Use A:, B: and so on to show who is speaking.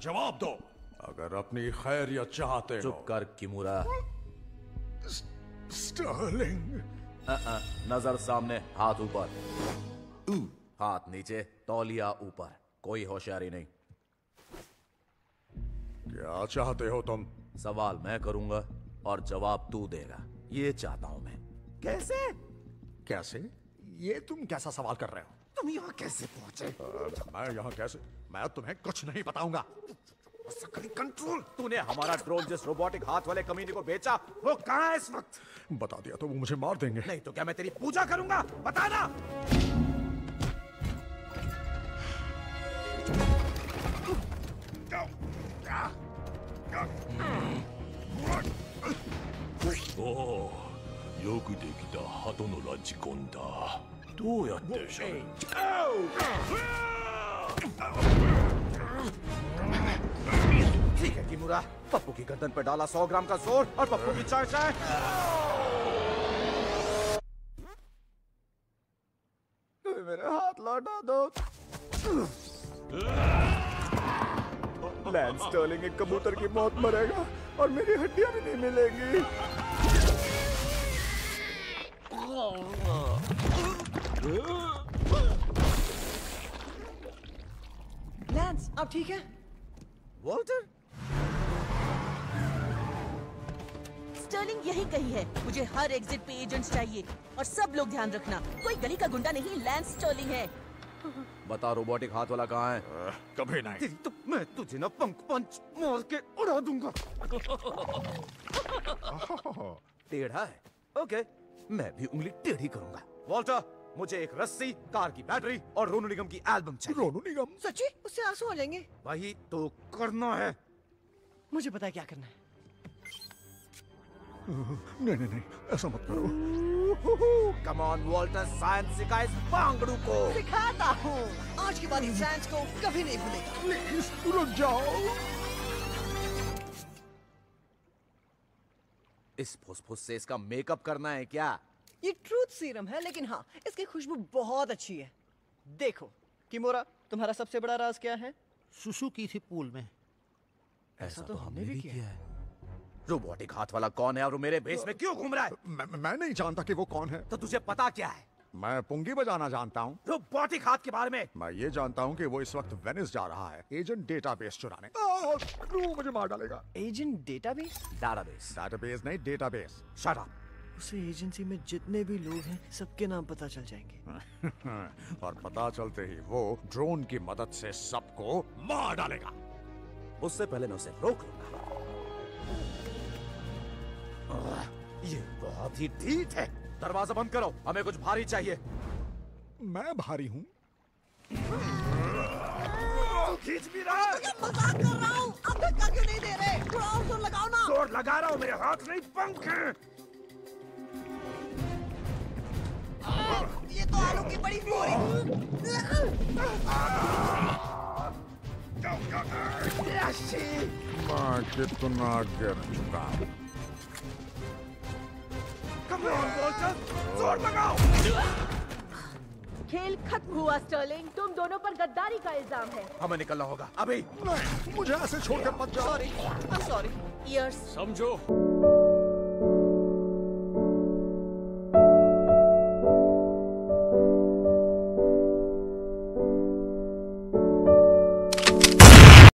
A: जवाब दो अगर अपनी खैरियत चाहते हो।
B: चुप कर किमोरा।
A: स्टर्लिंग।
B: नजर सामने, हाथ ऊपर, हाथ नीचे, तौलिया ऊपर, कोई होशियारी नहीं।
A: क्या चाहते हो तुम?
B: सवाल मैं करूंगा और जवाब तू देगा, ये चाहता हूं मैं।
A: कैसे? कैसे? ये तुम कैसा सवाल कर रहे हो?
C: तुम यहाँ कैसे पहुंचे?
A: मैं यहाँ कैसे? मैं तुम्हें कुछ नहीं बताऊंगा।
C: कंट्रोल।
B: तूने हमारा ड्रोन जिस रोबोटिक हाथ वाले कमीने को बेचा, वो कहाँ है इस वक्त?
A: बता दिया तो वो मुझे मार देंगे।
B: नहीं तो क्या मैं तेरी पूजा करूंगा? बताना।
D: よくできた鳩のラジコンだ。どうやってしゃべる？
B: ठीक है किमोरा, पप्पू की गर्दन पर डाला 100 ग्राम का जोर और पप्पू की चाय चाय। मेरे हाथ लौटा दो। लैंस स्टर्लिंग एक कबूतर की मौत मरेगा और मेरी हड्डियां भी नहीं मिलेंगी।
E: लैंस, आप ठीक है?
B: वॉल्टर?
F: स्टर्लिंग यही कही है, मुझे हर एग्जिट पे एजेंट्स चाहिए और सब लोग ध्यान रखना, कोई गली का गुंडा नहीं, लैंस स्टर्लिंग है।
B: बता रोबोटिक हाथ वाला कहाँ है?
A: कभी नहीं।
B: तो मैं तुझे ना पंच मार के उड़ा दूंगा। टेढ़ा है? ओके, मैं भी उंगली टेढ़ी करूंगा। वॉल्टर, मुझे एक रस्सी, कार की बैटरी और रोनू निगम की एल्बम चाहिए।
A: रोनू निगम?
E: सच्ची? उससे आंसू आ जाएंगे।
B: वही तो करना है।
E: मुझे पता है क्या करना है।
A: नहीं नहीं नहीं, ऐसा मत करो।
B: कम ऑन वॉल्टर, साइंस सिखा इस पांगड़ू को।
E: सिखाता हूँ। आज के बाद इस साइंस को कभी नहीं भूलेगा।
A: प्लीज रुक जाओ।
B: इस फुसफुस से इसका मेकअप करना है क्या?
E: ये ट्रूथ सीरम है, लेकिन हाँ, इसकी खुशबू बहुत अच्छी है। देखो किमोरा, तुम्हारा सबसे बड़ा राज क्या है?
C: सुसु की थी पूल में।
B: ऐसा तो हमने भी किया है। रोबोटिक हाथ वाला कौन है और वो मेरे बेस में क्यों घूम रहा है?
A: मैं नहीं जानता कि वो कौन है।
B: तो तुझे पता क्या है?
A: मैं पुंगी बजाना जानता हूँ।
B: रोबोटिक हाथ के बारे में?
A: मैं ये जानता हूँ कि वो इस वक्त वेनिस जा रहा है एजेंट डेटाबेस चुराने। मुझे मार डालेगा।
E: Agent database?
B: डेटाबेस।
A: डेटाबेस नहीं, डेटाबेस।
B: Shut up.
E: उसे एजेंसी में जितने भी लोग हैं सबके नाम पता चल जाएंगे।
A: और पता चलते ही वो ड्रोन की मदद से सबको मार डालेगा।
B: उससे पहले मैं उसे रोक लूंगा। ये बहुत ही ढीठ है। दरवाजा बंद करो, हमें कुछ भारी चाहिए।
A: मैं भारी हूँ।
B: खींच भी रहा है।
E: मजाक कर रहा हूँ। अब धक्का क्यों नहीं दे रहे? थोड़ा और जोर लगाओ ना।
B: जोर लगा रहा हूँ, मेरे हाथ नहीं पंख हैं।
E: ये तो आलू की बड़ी बोरी।
A: मैं कितना गिर चुका हूँ।
B: जोर लगाओ।
F: खेल खत्म हुआ स्टर्लिंग, तुम दोनों पर गद्दारी का इल्जाम है।
B: हमें निकलना होगा अभी।
A: नहीं, मुझे ऐसे छोड़कर मत जाओ।
E: सॉरी।
F: ईयर्स
D: समझो